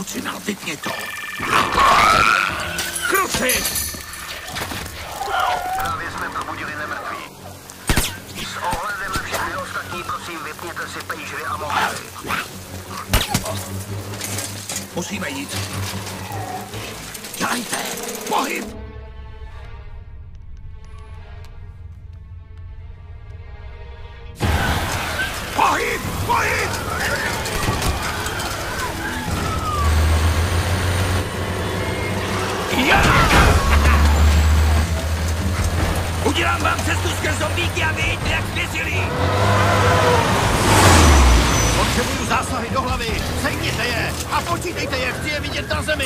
Krucinál, vypni to. Kruci! Právě jsme probudili nemrtví. S ohledem na všechny ostatní, prosím, vypněte si pagery a mobily. Musíme jít. Dělejte! Pohyb! Pohyb! Pohyb! Udělám vám cestu skrz zombíky a vyjeďte jak zběsilí! Potřebuju zásahy do hlavy! Sejměte je! A počítejte je! Chci je vidět na zemi!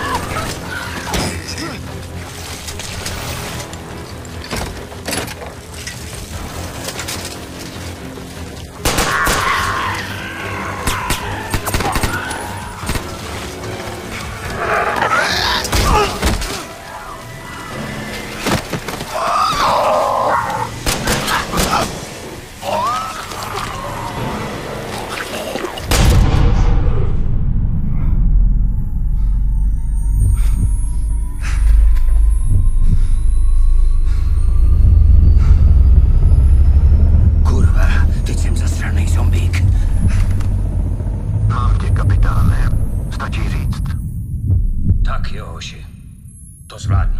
To zvládnu.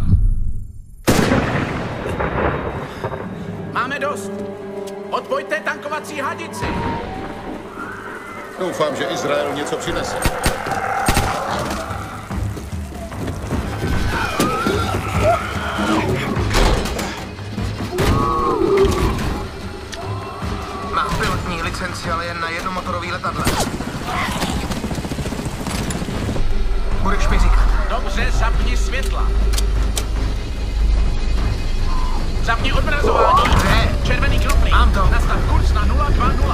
Máme dost. Odpojte tankovací hadici. Doufám, že Izrael něco přinese. Mám pilotní licenci, ale jen na jednomotorový letadle. Budeš mi říkat. Dobře, zapni světla. Zapni odmrazování. Dobře. Červený knoflík. Mám to. Nastav kurz na 020.